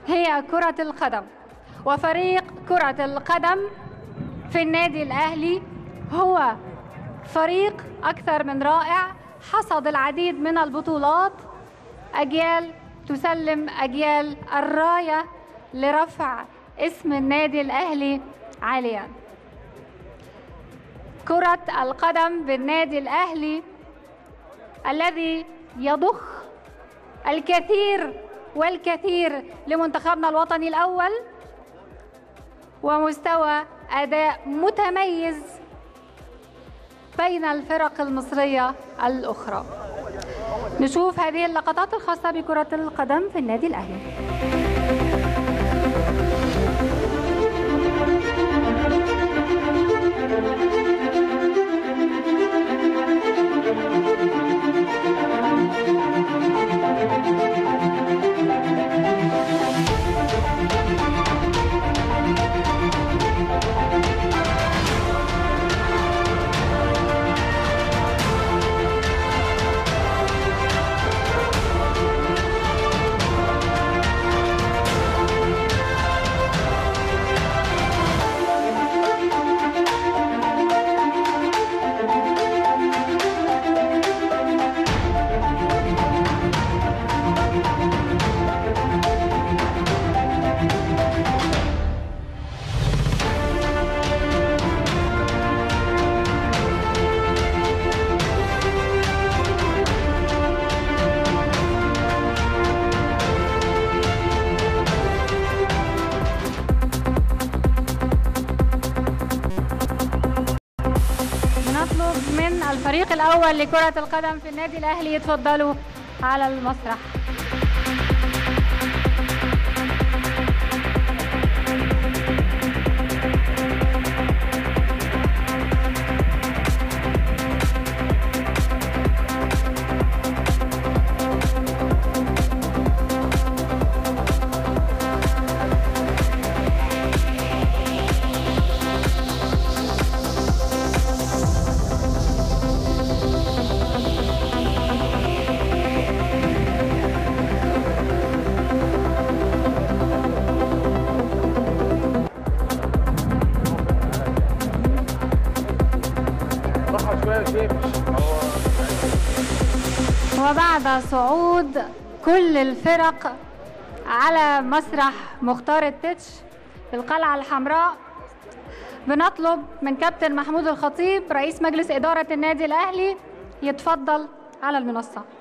هي كرة القدم، وفريق كرة القدم في النادي الأهلي هو فريق أكثر من رائع، حصد العديد من البطولات، أجيال تسلم أجيال الراية لرفع اسم النادي الأهلي عاليا. كرة القدم بالنادي الأهلي الذي يضخ الكثير والكثير لمنتخبنا الوطني الأول، ومستوى أداء متميز بين الفرق المصرية الأخرى. نشوف هذه اللقطات الخاصة بكرة القدم في النادي الأهلي. من الفريق الأول لكرة القدم في النادي الأهلي يتفضلوا على المسرح. وبعد صعود كل الفرق على مسرح مختار التتش في القلعة الحمراء، بنطلب من كابتن محمود الخطيب رئيس مجلس إدارة النادي الأهلي يتفضل على المنصة.